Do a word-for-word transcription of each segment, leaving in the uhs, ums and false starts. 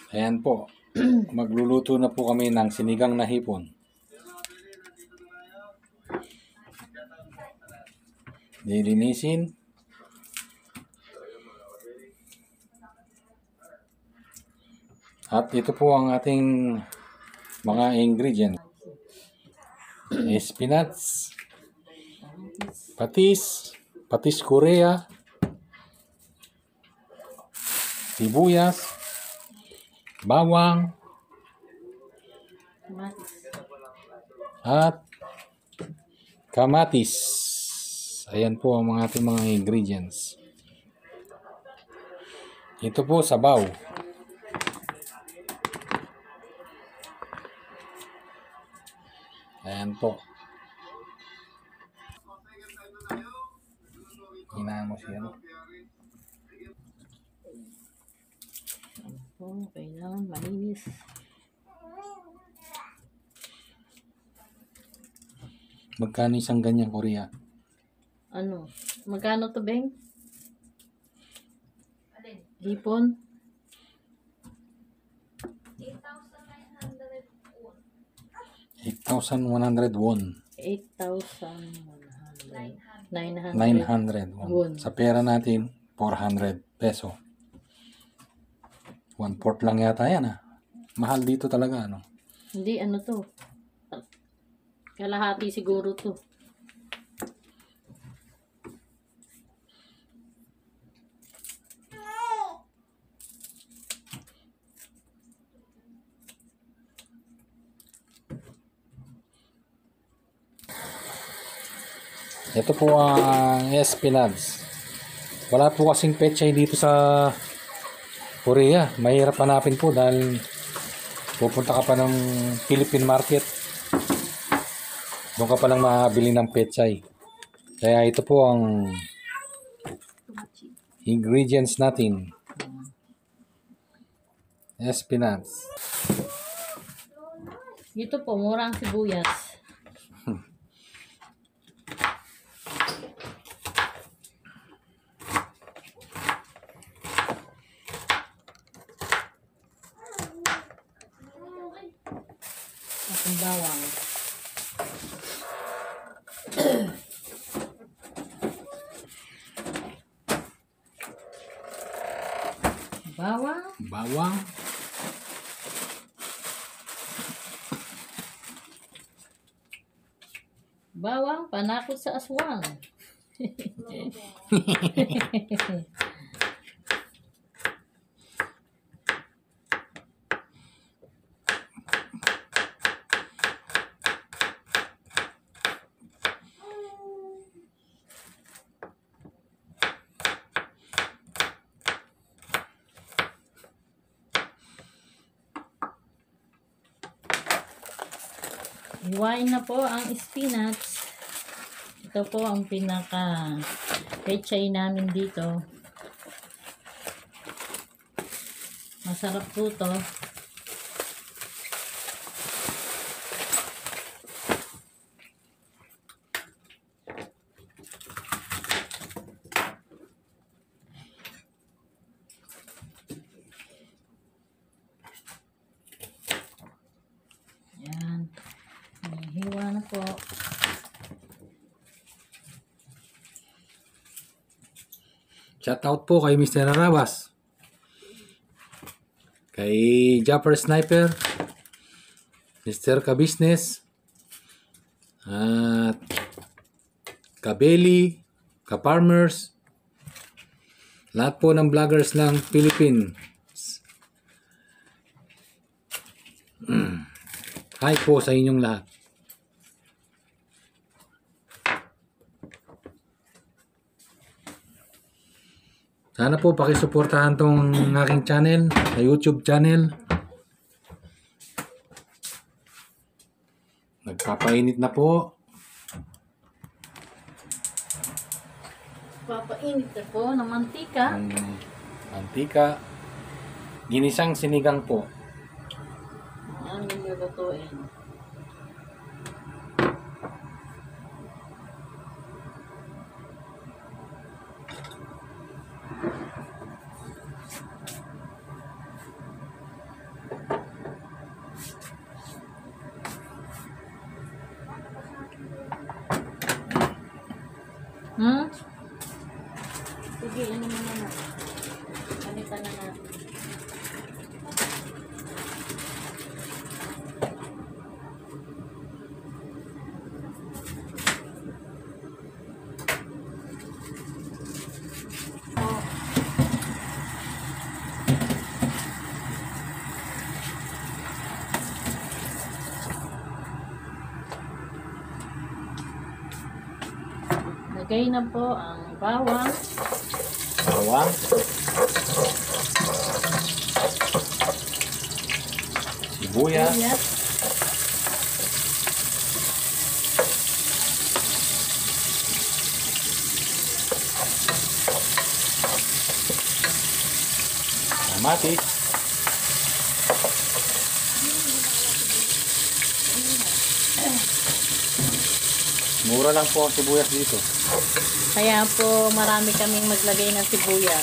Ayan po. Magluluto na po kami ng sinigang na hipon. Lilinisin. At ito po ang ating mga ingredients. Spinach, patis, patis Korea, sibuyas, bawang, at kamatis. Ayan po ang mga ating mga ingredients. Ito po sabaw. Ayan po. Hinaan mo siya. Oh, kailangan malinis. Magkano isang ganyang Korea? Ano? Magkano to, Beng? Hipon? eight thousand one hundred won. eight thousand one hundred. nine hundred won. Won. Sa pera natin, four hundred peso. One fourth lang yata yan ah. Mahal dito talaga ano. Hindi, ano to? Kalahati siguro to. Ito po ang spinach. Wala po kasing pechay dito sa Korea. Mahirap hanapin po dahil pupunta ka pa ng Philippine market. Doon ka pa lang makabili ng pechay. Kaya ito po ang ingredients natin. Spinach. Ito po, murang sibuyas. At ang bawang. Bawang. Bawang. Bawang, panakot sa aswang. Hiwain na po ang spinach. Ito po ang pinaka pechay namin dito. Masarap po to. Yan. Hiwa na po. Shout out po kay Mister Arabas. Kay Japper Sniper. Mister Kabisnes. At Kabeli. Ka-Farmers. Lahat po ng vloggers ng Philippines. Hi po sa inyong lahat. Sana po pakisuportahan tong aking channel, sa YouTube channel. Nagpapainit na po. Papainit na po ng mantika. Ang mantika. Ginisang sinigang po. Yan yung lulutuin. Hmm? Sige, ano mo na na. Palitan na natin. Lagay na po ang bawang. Bawang. Sibuyas. Sibuyas. Kamatis. Mura lang po ang sibuyas dito. Kaya po marami kaming maglagay ng sibuyas.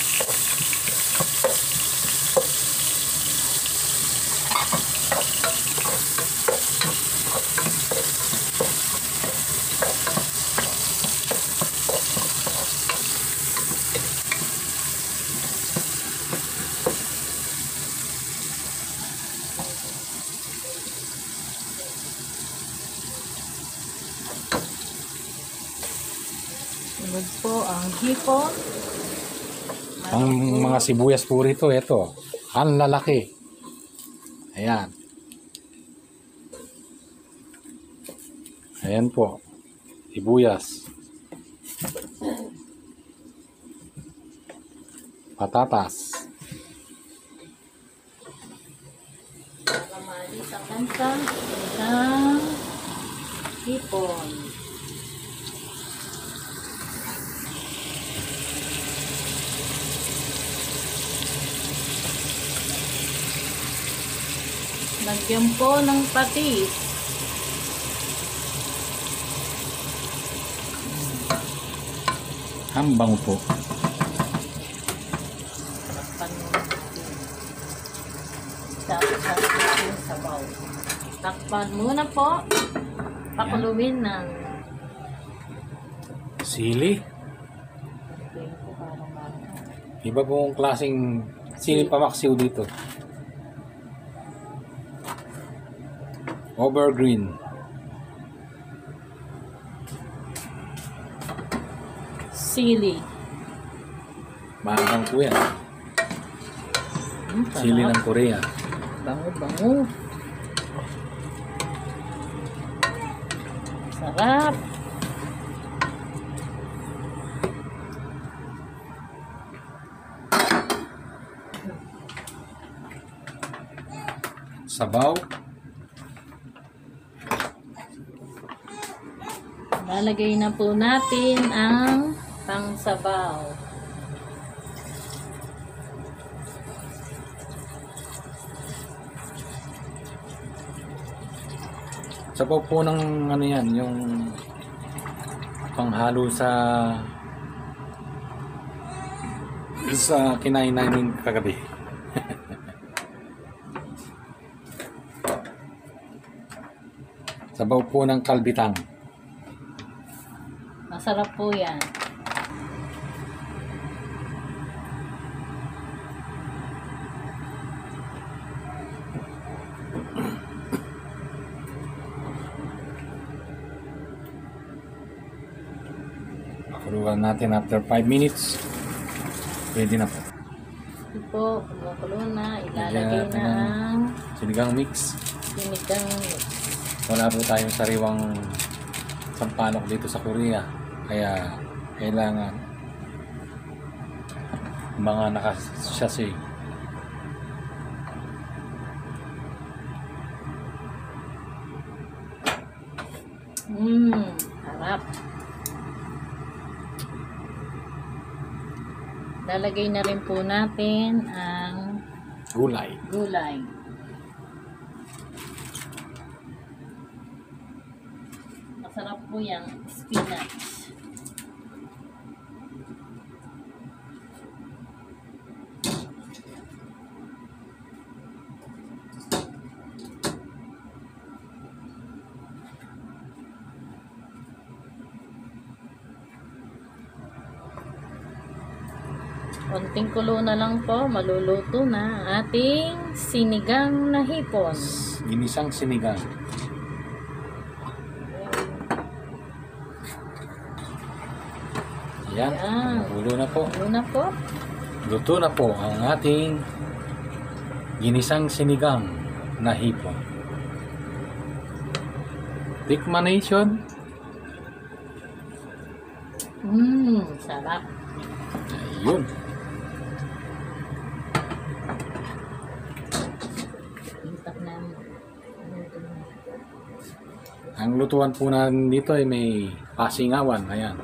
Sunod po ang hipon. Ang mga sibuyas po rito, ito. Ang lalaki. Ayan. Ayan po. Sibuyas. Patatas. Para maalis ang lansa, isang hipon. Lagyan po ng patis. Hambang po. Takpan mo natin. Tapos natin yung sabaw. Takpan muna po. Pakuluin ng Sili. okay po para marami. Iba pong klaseng sili pamaksiw dito. Overgreen. Sili. Maangang po yan. Hmm, Sili sarap. ng Korea. Bango, bango. Sarap. Sabaw. Lalagay na po natin ang pangsabaw. Sabaw po ng ano yan, yung panghalo sa sa kinain namin kagabi. Sabaw po ng kalbitang. Masarap po yan. Pakuluan natin after five minutes. Pwede na po. Ito po, kumukulo na. Ilalagay Lagyan natin na ng ang sinigang mix. sinigang. Wala po tayong sariwang sampalok dito sa Korea. Kaya kailangan mga nakasasi. Mmm, harap. Lalagay na rin po natin ang Gulay. gulay. Masarap po yung spinach. Konting kulo na lang po, maluluto na ang ating sinigang na hipon. Ginisang sinigang. Yan, Yan. ulo na po. Ano na po? Luto na po ang ating ginisang sinigang na hipon. Tikmanation. Mmm, sarap. Ayun. Intak namin. Ang lutuan po natin dito ay may pasingawan. Ayan.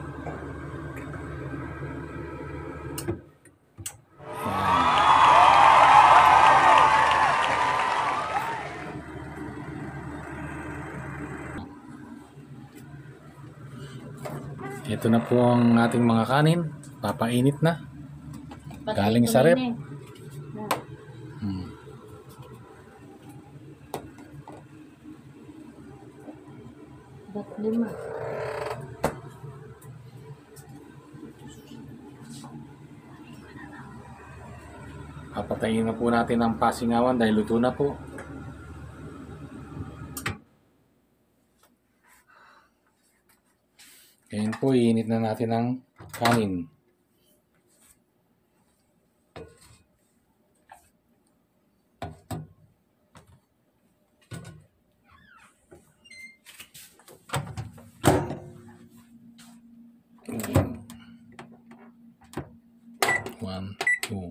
Ito na po ang ating mga kanin. Papainit na. Galing sa rep. Hmm. Ba't lima? Papatayin na po natin ang pasingawan dahil luto na po. Ngayon po, iinit na natin ang kanin. One, two.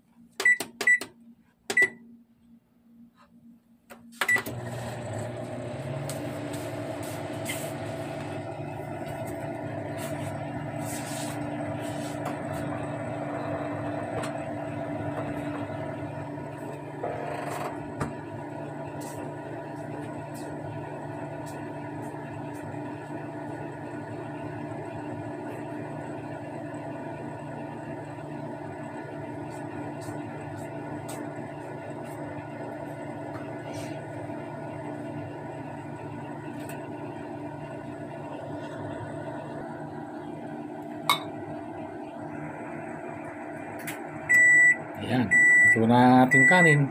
Ayan, ito na ating kanin.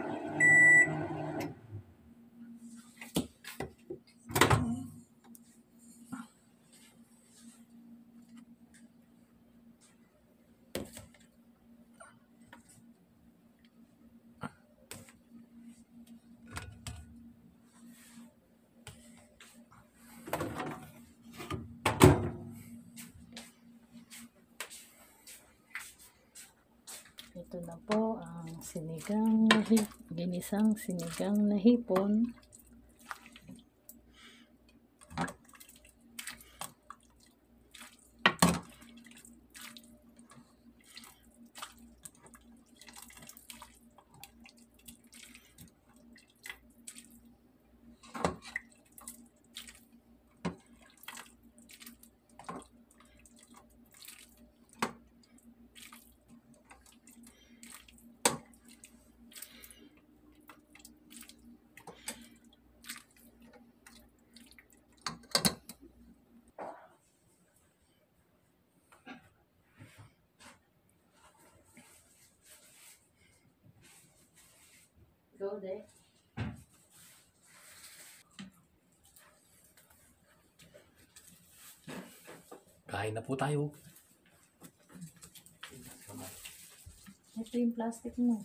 Ito na po ang sinigang na hip, ginisang sinigang na hipon. Go there. Kain na po tayo. Ito yung plastic mo.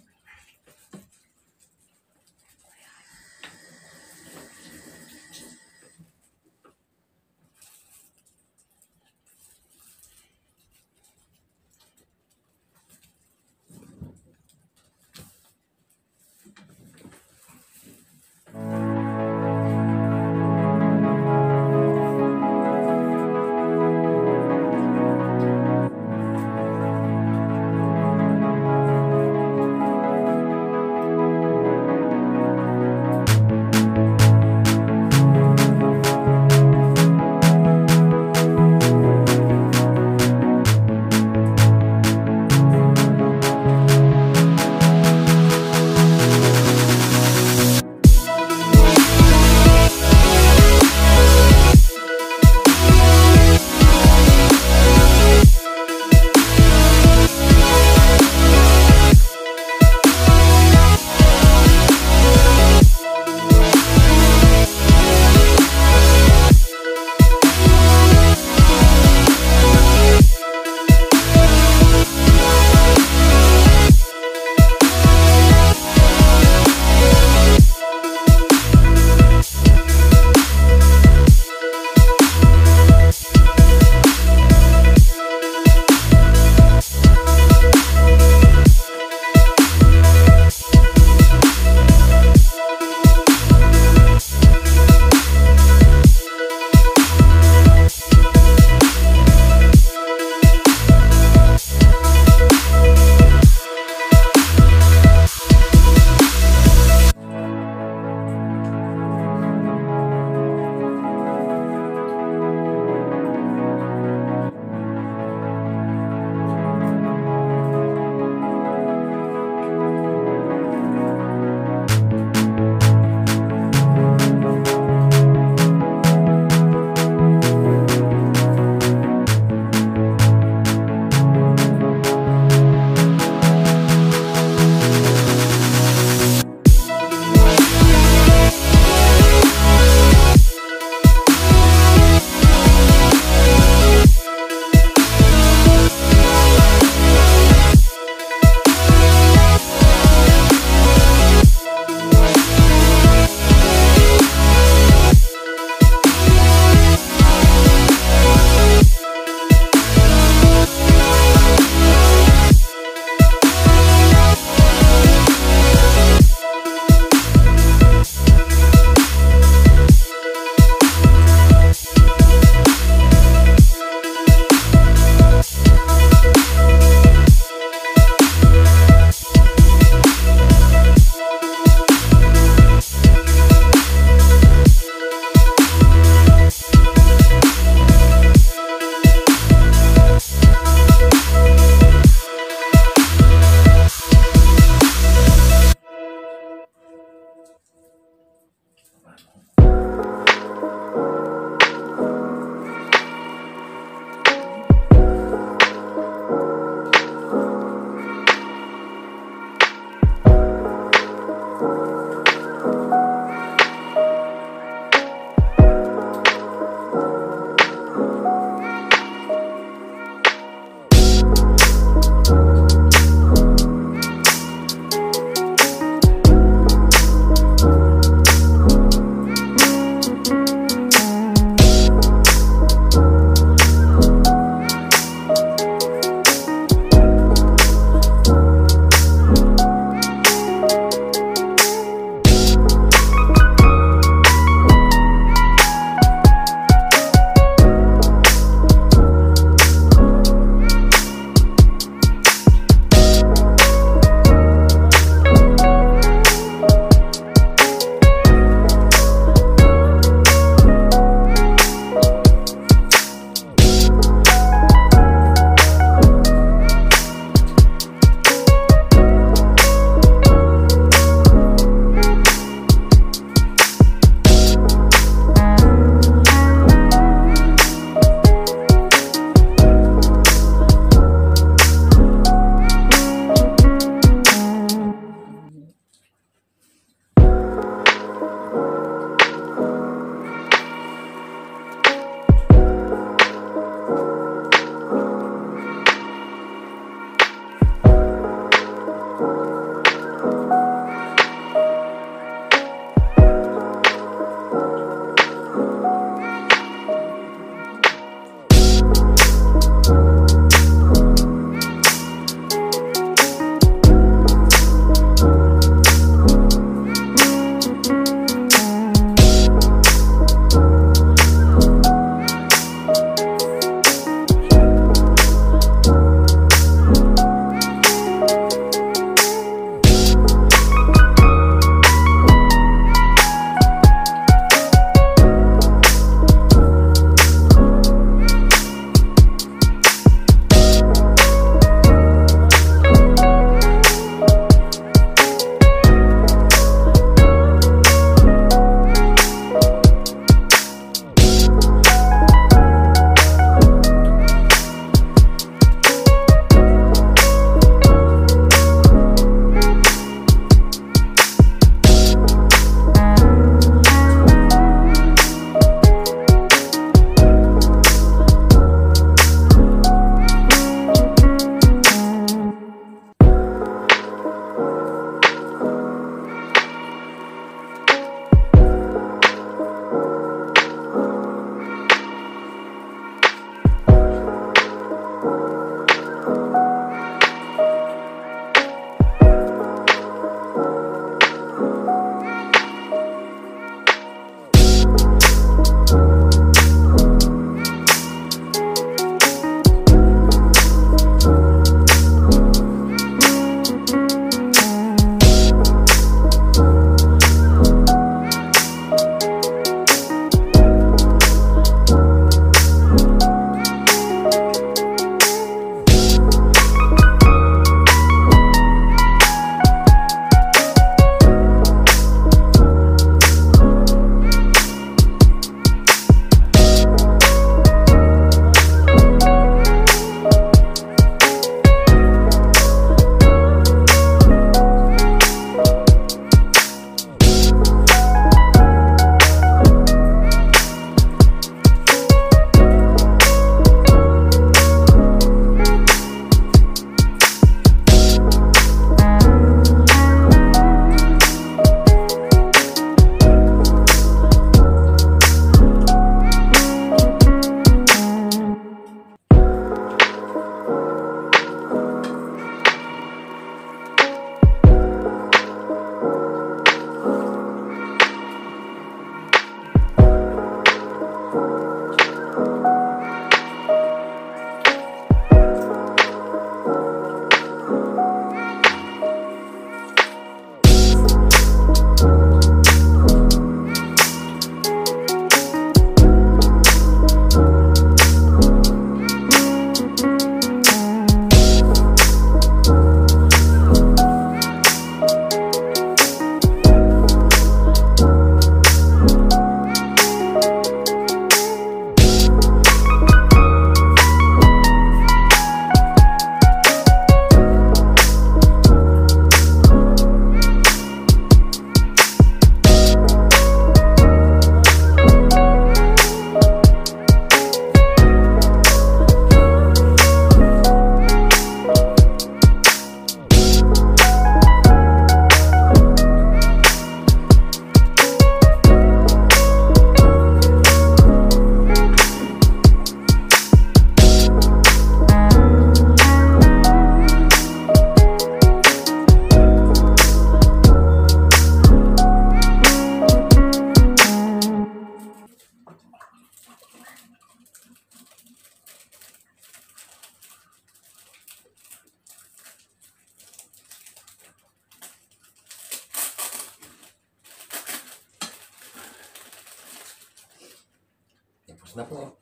Tapos na po.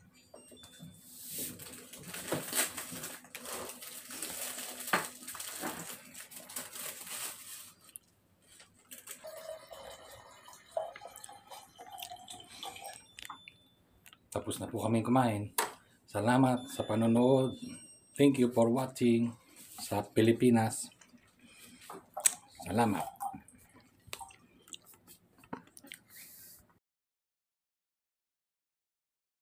Tapos na po kami kumain. Salamat sa panonood. Thank you for watching sa Pilipinas. Salamat.